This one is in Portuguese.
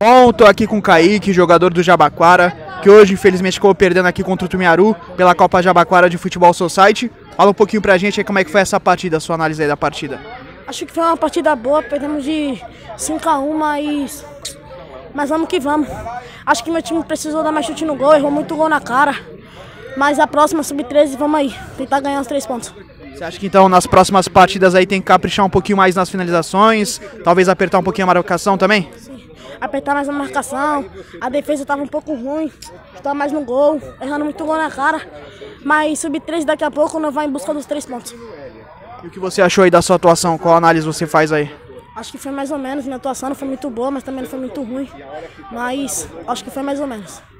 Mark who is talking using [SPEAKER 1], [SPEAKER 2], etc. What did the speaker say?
[SPEAKER 1] Bom, tô aqui com o Kaique, jogador do Jabaquara, que hoje infelizmente ficou perdendo aqui contra o Tumiaru pela Copa Jabaquara de Futebol Society. Fala um pouquinho pra gente aí como é que foi essa partida, a sua análise aí da partida.
[SPEAKER 2] Acho que foi uma partida boa, perdemos de 5-1, mas vamos que vamos. Acho que meu time precisou dar mais chute no gol, errou muito gol na cara. Mas a próxima, sub-13, vamos aí, tentar ganhar os 3 pontos.
[SPEAKER 1] Você acha que então nas próximas partidas aí tem que caprichar um pouquinho mais nas finalizações, talvez apertar um pouquinho a marcação também?
[SPEAKER 2] Sim. Apertar mais a marcação, a defesa estava um pouco ruim, estava mais no gol, errando muito gol na cara. Mas sub-13 daqui a pouco não vai em busca dos 3 pontos.
[SPEAKER 1] E o que você achou aí da sua atuação? Qual análise você faz aí?
[SPEAKER 2] Acho que foi mais ou menos, minha atuação não foi muito boa, mas também não foi muito ruim. Mas acho que foi mais ou menos.